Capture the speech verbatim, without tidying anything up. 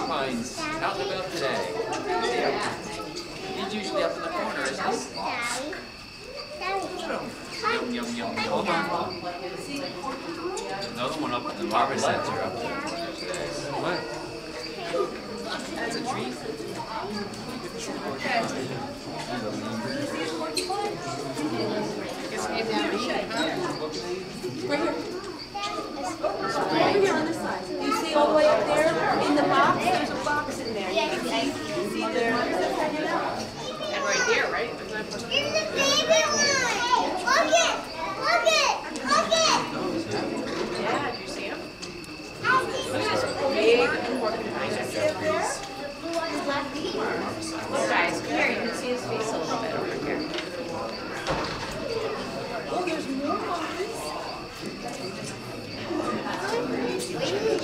porcupines out and about today. Yeah. He's usually up in the corner, isn't he? Yum, yum, yum, yum. Another one up in the Barbara Center up there. What? That's a tree. Right here. Right here on this side. You see all the way up there in the box? There's a box in there. You can see, you can see there. And right here, right? Here's the baby one! Look it! Look it! Look it! Yeah, do you see him? Look at this big porcupine. Look guys, here, you can see his face a little bit over here. Oh, there's more ones.